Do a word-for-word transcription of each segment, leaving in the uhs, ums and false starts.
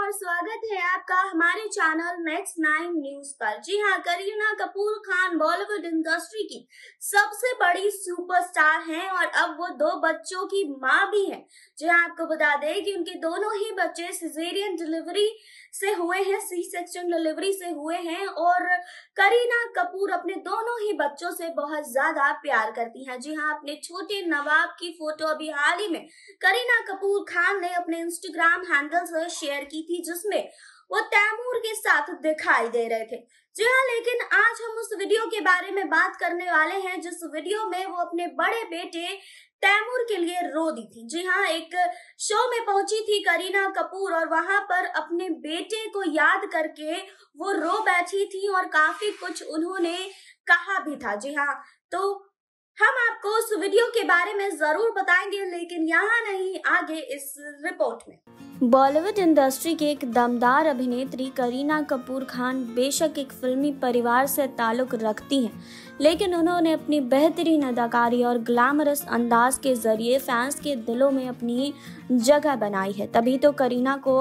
और स्वागत है आपका हमारे चैनल नेक्स्ट नाइन न्यूज पर। जी हाँ, करीना कपूर खान बॉलीवुड इंडस्ट्री की सबसे बड़ी सुपरस्टार हैं और अब वो दो बच्चों की मां भी हैं। जी हाँ, आपको बता दें कि उनके दोनों ही बच्चे सिजेरियन डिलीवरी से हुए हैं, सी सेक्शन डिलीवरी से हुए हैं और करीना कपूर अपने दोनों ही बच्चों से बहुत ज्यादा प्यार करती हैं। जी हाँ, अपने छोटे नवाब की फोटो अभी हाल ही में करीना कपूर खान ने अपने इंस्टाग्राम हैंडल से शेयर की थी, जिसमें वो तैमूर के साथ दिखाई दे रहे थे। जी हाँ, लेकिन आज हम उस वीडियो के बारे में बात करने वाले हैं जिस वीडियो में वो अपने बड़े बेटे तैमूर के लिए रो दी थी। जी हाँ, एक शो में पहुंची थी करीना कपूर और वहां पर अपने बेटे को याद करके वो रो बैठी थी और काफी कुछ उन्होंने कहा भी था। जी हाँ, तो हम आपको उस वीडियो के बारे में जरूर बताएंगे, लेकिन यहाँ नहीं, आगे इस रिपोर्ट में। बॉलीवुड इंडस्ट्री की एक दमदार अभिनेत्री करीना कपूर खान बेशक एक फिल्मी परिवार से ताल्लुक रखती हैं, लेकिन उन्होंने अपनी बेहतरीन अदाकारी और ग्लैमरस अंदाज के जरिए फैंस के दिलों में अपनी जगह बनाई है। तभी तो करीना को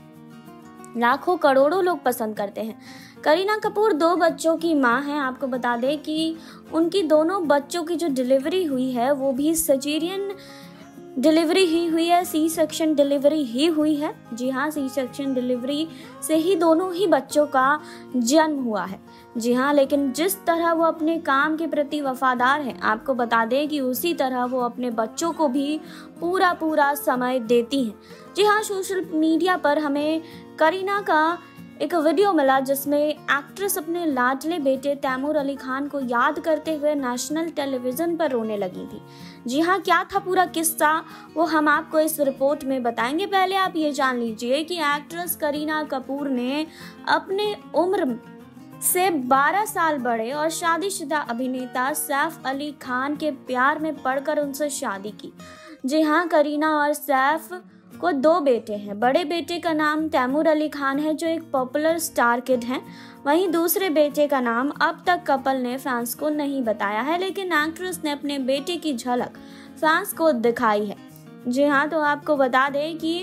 लाखों करोड़ों लोग पसंद करते हैं। करीना कपूर दो बच्चों की मां हैं। आपको बता दें कि उनकी दोनों बच्चों की जो डिलीवरी हुई है वो भी सिजेरियन डिलीवरी ही हुई है, सी सेक्शन डिलीवरी ही हुई है। जी हाँ, सी सेक्शन डिलीवरी से ही दोनों ही बच्चों का जन्म हुआ है। जी हाँ, लेकिन जिस तरह वो अपने काम के प्रति वफादार हैं, आपको बता दें कि उसी तरह वो अपने बच्चों को भी पूरा पूरा समय देती हैं। जी हाँ, सोशल मीडिया पर हमें करीना का एक वीडियो मिला जिसमें एक्ट्रेस अपने लाडले बेटे तैमूर अली खान को याद करते हुए नेशनल टेलीविजन पर रोने लगी थी। जी हाँ, क्या था पूरा किस्सा वो हम आपको इस रिपोर्ट में बताएंगे। पहले आप ये जान लीजिए कि एक्ट्रेस करीना कपूर ने अपने उम्र से बारह साल बड़े और शादीशुदा अभिनेता सैफ अली खान के प्यार में पड़कर उनसे शादी की। जी हाँ, करीना और सैफ को दो बेटे हैं। बड़े बेटे का नाम तैमूर अली खान है जो एक पॉपुलर स्टार किड हैं। वहीं दूसरे बेटे का नाम अब तक कपल ने फैंस को नहीं बताया है, लेकिन एक्ट्रेस ने अपने बेटे की झलक फैंस को दिखाई है। जी हाँ, तो आपको बता दें कि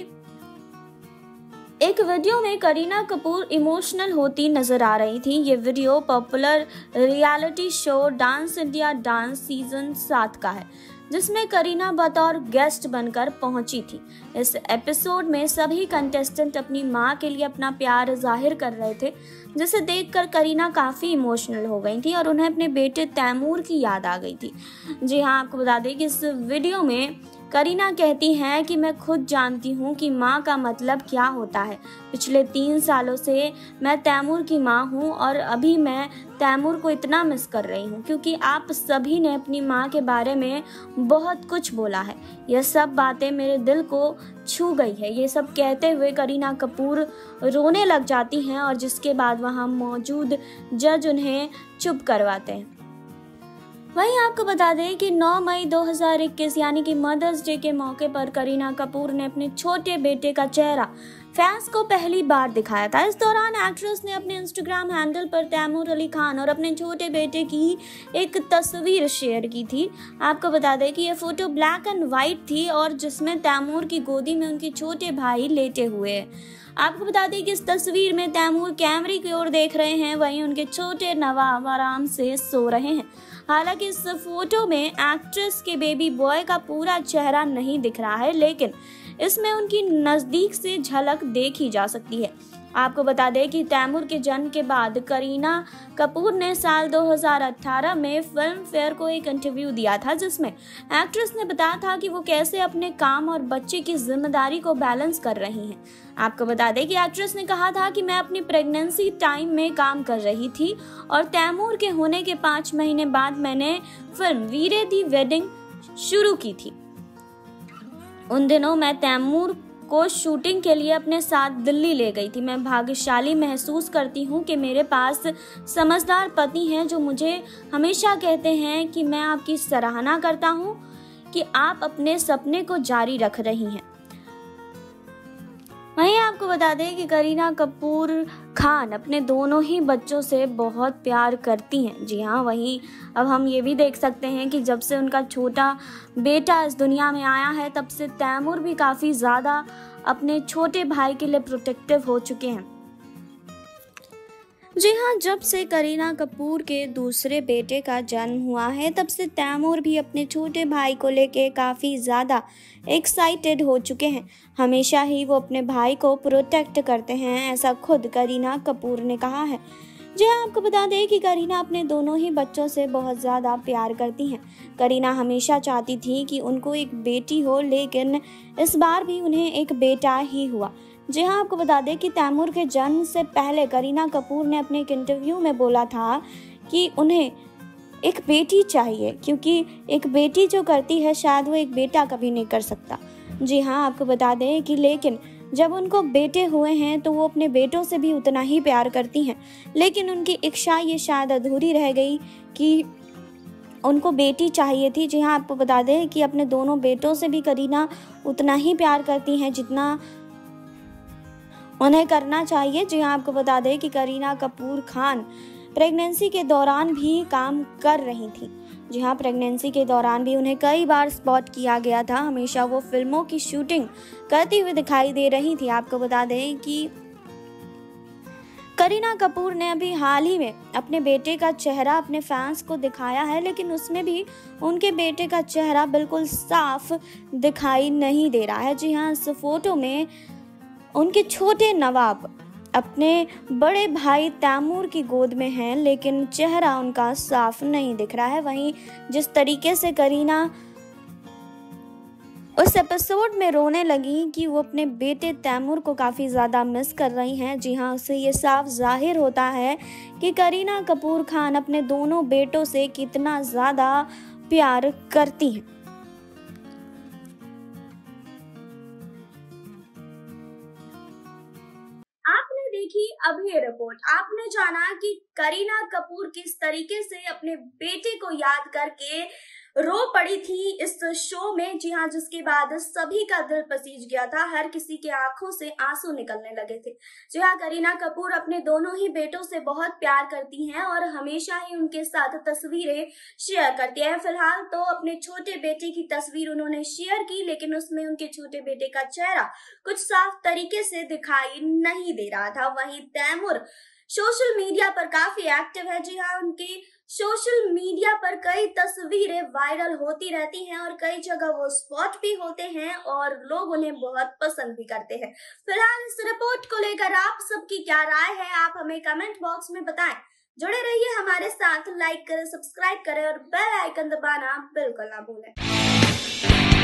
एक वीडियो में करीना कपूर इमोशनल होती नजर आ रही थी। ये video popular reality show dance India dance season सात का है, जिसमें करीना बतौर गेस्ट बनकर पहुंची थी। इस एपिसोड में सभी कंटेस्टेंट अपनी मां के लिए अपना प्यार जाहिर कर रहे थे, जिसे देखकर करीना काफ़ी इमोशनल हो गई थी और उन्हें अपने बेटे तैमूर की याद आ गई थी। जी हाँ, आपको बता दें कि इस वीडियो में करीना कहती हैं कि मैं खुद जानती हूँ कि माँ का मतलब क्या होता है। पिछले तीन सालों से मैं तैमूर की माँ हूँ और अभी मैं तैमूर को इतना मिस कर रही हूँ क्योंकि आप सभी ने अपनी माँ के बारे में बहुत कुछ बोला है। यह सब बातें मेरे दिल को छू गई है। ये सब कहते हुए करीना कपूर रोने लग जाती हैं और जिसके बाद वहाँ मौजूद जज उन्हें चुप करवाते हैं। वहीं आपको बता दें कि नौ मई दो हज़ार इक्कीस यानी कि मदर्स डे के मौके पर करीना कपूर ने अपने छोटे बेटे का चेहरा फैंस को पहली बार दिखाया था। इस दौरान एक्ट्रेस ने अपने इंस्टाग्राम हैंडल पर तैमूर अली खान और अपने छोटे बेटे की एक तस्वीर शेयर की थी। आपको बता दें कि यह फोटो ब्लैक एंड व्हाइट थी और जिसमें तैमूर की गोदी में उनके छोटे भाई लेटे हुए हैं। आपको बता दें कि इस तस्वीर में तैमूर कैमरे की ओर देख रहे हैं, वहीं उनके छोटे नवाब आराम से सो रहे हैं। हालांकि इस फोटो में एक्ट्रेस के बेबी बॉय का पूरा चेहरा नहीं दिख रहा है, लेकिन इसमें उनकी नज़दीक से झलक देखी जा सकती है। आपको बता दें कि तैमूर के जन्म के बाद करीना कपूर ने साल दो हज़ार अठारह में फिल्म फेयर को एक इंटरव्यू दिया था, जिसमें एक्ट्रेस ने बताया था कि वो कैसे अपने काम और बच्चे की जिम्मेदारी को बैलेंस कर रही हैं। आपको बता दें कि एक्ट्रेस ने कहा था कि मैं अपनी प्रेगनेंसी टाइम में काम कर रही थी और तैमूर के होने के पाँच महीने बाद मैंने फिल्म वीरे दी वेडिंग शुरू की थी। उन दिनों मैं तैमूर को शूटिंग के लिए अपने साथ दिल्ली ले गई थी। मैं भाग्यशाली महसूस करती हूँ कि मेरे पास समझदार पति हैं जो मुझे हमेशा कहते हैं कि मैं आपकी सराहना करता हूँ कि आप अपने सपने को जारी रख रही हैं। वहीं आपको बता दें कि करीना कपूर खान अपने दोनों ही बच्चों से बहुत प्यार करती हैं। जी हाँ, वहीं अब हम ये भी देख सकते हैं कि जब से उनका छोटा बेटा इस दुनिया में आया है तब से तैमूर भी काफ़ी ज़्यादा अपने छोटे भाई के लिए प्रोटेक्टिव हो चुके हैं। जी हाँ, जब से करीना कपूर के दूसरे बेटे का जन्म हुआ है तब से तैमूर भी अपने छोटे भाई को लेके काफ़ी ज़्यादा एक्साइटेड हो चुके हैं। हमेशा ही वो अपने भाई को प्रोटेक्ट करते हैं, ऐसा खुद करीना कपूर ने कहा है। जी हाँ, आपको बता दें कि करीना अपने दोनों ही बच्चों से बहुत ज़्यादा प्यार करती हैं। करीना हमेशा चाहती थी कि उनको एक बेटी हो, लेकिन इस बार भी उन्हें एक बेटा ही हुआ। जी हाँ, आपको बता दें कि तैमूर के जन्म से पहले करीना कपूर ने अपने एक इंटरव्यू में बोला था कि उन्हें एक बेटी चाहिए, क्योंकि एक बेटी जो करती है शायद वो एक बेटा कभी नहीं कर सकता। जी हाँ, आपको बता दें कि लेकिन जब उनको बेटे हुए हैं तो वो अपने बेटों से भी उतना ही प्यार करती हैं, लेकिन उनकी इच्छा ये शायद अधूरी रह गई कि उनको बेटी चाहिए थी। जी हाँ, आपको बता दें कि अपने दोनों बेटों से भी करीना उतना ही प्यार करती हैं जितना उन्हें करना चाहिए। जी हाँ, आपको बता दें कि करीना कपूर खान प्रेगनेंसी के दौरान भी काम कर रही थी। जी हाँ, प्रेगनेंसी के दौरान भी उन्हें कई बार स्पॉट किया गया था। हमेशा वो फिल्मों की शूटिंग करती हुई दिखाई दे रही थी। आपको बता दें कि करीना कपूर ने अभी हाल ही में अपने बेटे का चेहरा अपने फैंस को दिखाया है, लेकिन उसमें भी उनके बेटे का चेहरा बिल्कुल साफ दिखाई नहीं दे रहा है। जी हाँ, इस फोटो में उनके छोटे नवाब अपने बड़े भाई तैमूर की गोद में हैं, लेकिन चेहरा उनका साफ नहीं दिख रहा है। वहीं जिस तरीके से करीना उस एपिसोड में रोने लगी कि वो अपने बेटे तैमूर को काफ़ी ज़्यादा मिस कर रही हैं। जी हाँ, उससे ये साफ जाहिर होता है कि करीना कपूर खान अपने दोनों बेटों से कितना ज़्यादा प्यार करती हैं। देखी अभी ये रिपोर्ट, आपने जाना कि करीना कपूर किस तरीके से अपने बेटे को याद करके रो पड़ी थी इस शो में। जी हाँ, जिसके बाद सभी का दिल पसीज गया था, हर किसी के आंखों से आंसू निकलने लगे थे। जी हाँ, करीना कपूर अपने दोनों ही बेटों से बहुत प्यार करती हैं और हमेशा ही उनके साथ तस्वीरें शेयर करती हैं। फिलहाल तो अपने छोटे बेटे की तस्वीर उन्होंने शेयर की, लेकिन उसमें उनके छोटे बेटे का चेहरा कुछ साफ तरीके से दिखाई नहीं दे रहा था। वहीं तैमूर सोशल मीडिया पर काफी एक्टिव है। जी हाँ, उनकी सोशल मीडिया पर कई तस्वीरें वायरल होती रहती हैं और कई जगह वो स्पॉट भी होते हैं और लोग उन्हें बहुत पसंद भी करते हैं। फिलहाल इस रिपोर्ट को लेकर आप सबकी क्या राय है, आप हमें कमेंट बॉक्स में बताएं। जुड़े रहिए हमारे साथ, लाइक करें, सब्सक्राइब करें और बेल आइकन दबाना बिल्कुल ना भूलें।